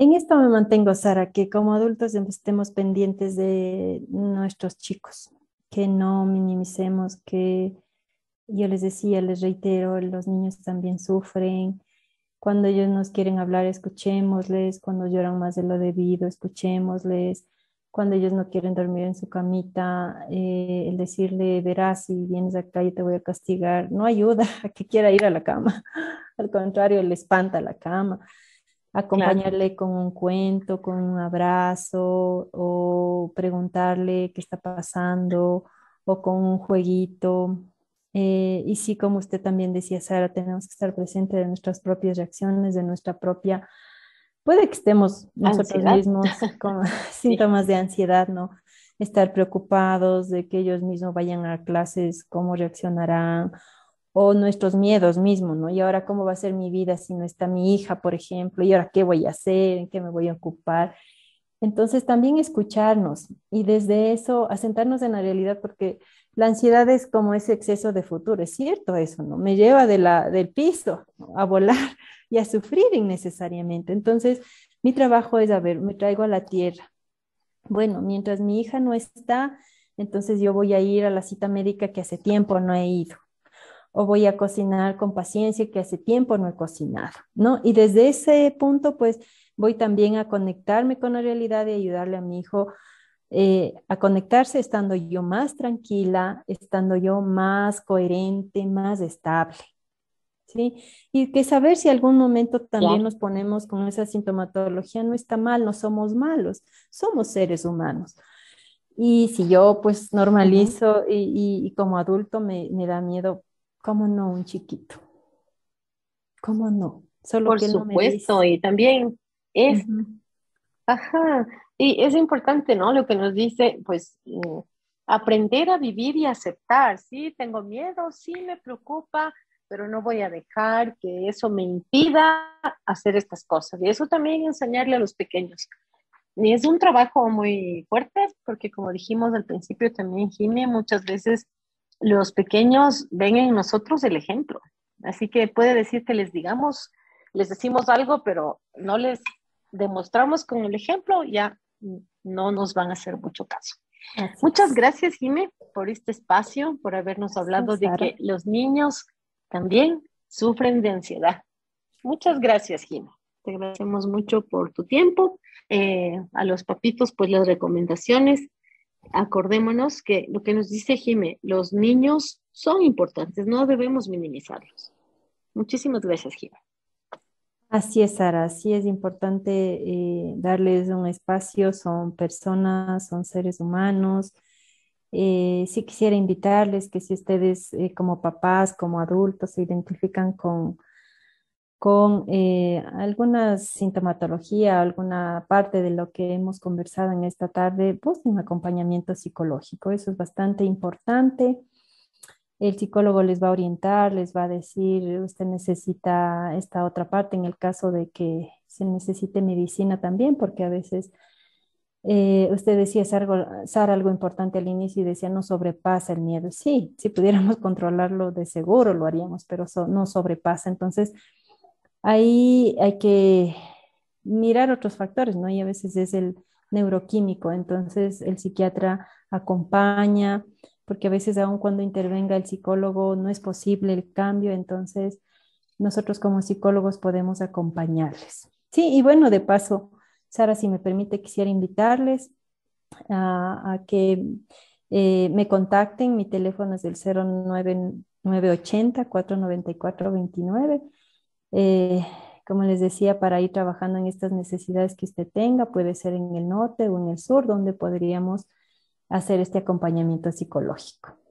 En esto me mantengo, Sara, que como adultos estemos pendientes de nuestros chicos, que no minimicemos, que yo les decía, les reitero, los niños también sufren. Cuando ellos nos quieren hablar, escuchémosles. Cuando lloran más de lo debido, escuchémosles. Cuando ellos no quieren dormir en su camita, el decirle, verás, si vienes acá, yo te voy a castigar, no ayuda a que quiera ir a la cama. Al contrario, le espanta la cama. Claro, Acompañarle con un cuento, con un abrazo, o preguntarle qué está pasando, o con un jueguito. Y sí, como usted también decía, Sara, tenemos que estar presentes de nuestras propias reacciones, de nuestra propia, puede que estemos nosotros ansiedad. mismos con Sí, síntomas de ansiedad, ¿no? Estar preocupados de que ellos mismos vayan a clases, cómo reaccionarán, o nuestros miedos mismos, ¿no? Y ahora, ¿cómo va a ser mi vida si no está mi hija, por ejemplo? ¿Y ahora qué voy a hacer? ¿En qué me voy a ocupar? Entonces, también escucharnos y desde eso asentarnos en la realidad, porque la ansiedad es como ese exceso de futuro, es cierto eso, ¿no? Me lleva del piso, ¿no?, a volar y a sufrir innecesariamente. Entonces, mi trabajo es, a ver, me traigo a la tierra. Bueno, mientras mi hija no está, entonces yo voy a ir a la cita médica que hace tiempo no he ido, o voy a cocinar con paciencia que hace tiempo no he cocinado, ¿no? Y desde ese punto, pues voy también a conectarme con la realidad y ayudarle a mi hijo a conectarse estando yo más tranquila, estando yo más coherente, más estable, ¿sí? Y que saber si algún momento también claro. nos ponemos con esa sintomatología no está mal, no somos malos, somos seres humanos. Y si yo pues Ujú. normalizo y como adulto me da miedo, ¿cómo no un chiquito? ¿Cómo no? Solo Por que él no me supuesto, dice. y también es, Ujú. ajá, y es importante, ¿no? Lo que nos dice, pues, aprender a vivir y aceptar, sí, tengo miedo, sí, me preocupa, pero no voy a dejar que eso me impida hacer estas cosas. Y eso también enseñarle a los pequeños. Y es un trabajo muy fuerte porque como dijimos al principio también, Jimmy, muchas veces los pequeños ven en nosotros el ejemplo. Así que puede decir que les digamos, les decimos algo, pero no les demostramos con el ejemplo, ya no nos van a hacer mucho caso. Así Muchas es. gracias, Jimmy, por este espacio, por habernos hablado Gracias, de que Sara. los niños también sufren de ansiedad. Muchas gracias, Jimmy. Te agradecemos mucho por tu tiempo. A los papitos, pues las recomendaciones. Acordémonos que lo que nos dice Jimmy, los niños son importantes, no debemos minimizarlos. Muchísimas gracias, Jimmy. Así es, Sara. Sí es importante darles un espacio. Son personas, son seres humanos. Sí quisiera invitarles que si ustedes como papás, como adultos, se identifican con alguna sintomatología, alguna parte de lo que hemos conversado en esta tarde, pues un acompañamiento psicológico. Eso es bastante importante. El psicólogo les va a orientar, les va a decir, usted necesita esta otra parte en el caso de que se necesite medicina también, porque a veces usted decía, Sara, algo importante al inicio y decía, no sobrepasa el miedo. Sí, si pudiéramos controlarlo de seguro lo haríamos, pero no sobrepasa. Entonces, ahí hay que mirar otros factores, ¿no? Y a veces es el neuroquímico, entonces el psiquiatra acompaña, porque a veces aun cuando intervenga el psicólogo no es posible el cambio, entonces nosotros como psicólogos podemos acompañarles. Sí, y bueno, de paso, Sara, si me permite, quisiera invitarles a que me contacten. Mi teléfono es el 09980 494 29. Eh, como les decía, para ir trabajando en estas necesidades que usted tenga, puede ser en el norte o en el sur, donde podríamos hacer este acompañamiento psicológico.